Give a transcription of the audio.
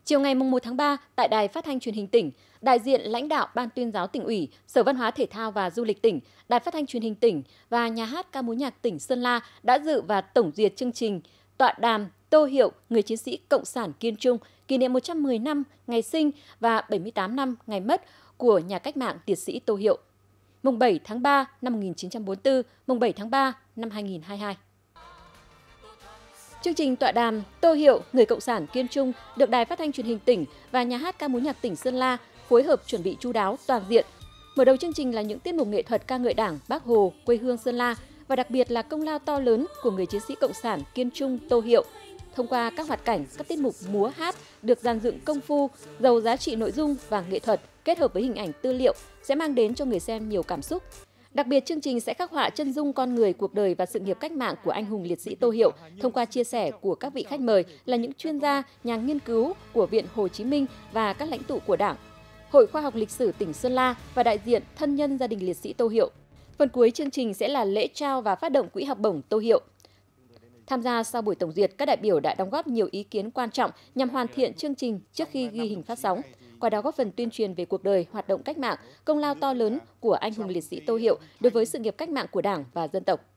Chiều ngày 1 tháng 3, tại Đài Phát thanh Truyền hình tỉnh, đại diện lãnh đạo Ban Tuyên giáo Tỉnh ủy, Sở Văn hóa Thể thao và Du lịch tỉnh, Đài Phát thanh Truyền hình tỉnh và Nhà hát ca mối nhạc tỉnh Sơn La đã dự và tổng duyệt chương trình tọa đàm tô hiệu người chiến sĩ Cộng sản kiên trung kỷ niệm 110 năm ngày sinh và 78 năm ngày mất của nhà cách mạng liệt sĩ Tô Hiệu. Mùng 7 tháng 3 năm 1944, mùng 7 tháng 3 năm 2022. Chương trình tọa đàm tô hiệu người Cộng sản kiên trung được Đài Phát thanh Truyền hình tỉnh và Nhà hát ca mối nhạc tỉnh Sơn La phối hợp chuẩn bị chu đáo toàn diện. Mở đầu chương trình là những tiết mục nghệ thuật ca ngợi Đảng, Bác Hồ, quê hương Sơn La và đặc biệt là công lao to lớn của người chiến sĩ Cộng sản kiên trung Tô Hiệu. Thông qua các hoạt cảnh, các tiết mục múa hát được dàn dựng công phu, giàu giá trị nội dung và nghệ thuật kết hợp với hình ảnh tư liệu sẽ mang đến cho người xem nhiều cảm xúc. Đặc biệt, chương trình sẽ khắc họa chân dung con người, cuộc đời và sự nghiệp cách mạng của anh hùng liệt sĩ Tô Hiệu thông qua chia sẻ của các vị khách mời là những chuyên gia, nhà nghiên cứu của Viện Hồ Chí Minh và các lãnh tụ của Đảng, Hội Khoa học Lịch sử tỉnh Sơn La và đại diện thân nhân gia đình liệt sĩ Tô Hiệu. Phần cuối chương trình sẽ là lễ trao và phát động quỹ học bổng Tô Hiệu. Tham gia sau buổi tổng duyệt, các đại biểu đã đóng góp nhiều ý kiến quan trọng nhằm hoàn thiện chương trình trước khi ghi hình phát sóng. Qua đó góp phần tuyên truyền về cuộc đời, hoạt động cách mạng, công lao to lớn của anh hùng liệt sĩ Tô Hiệu đối với sự nghiệp cách mạng của Đảng và dân tộc.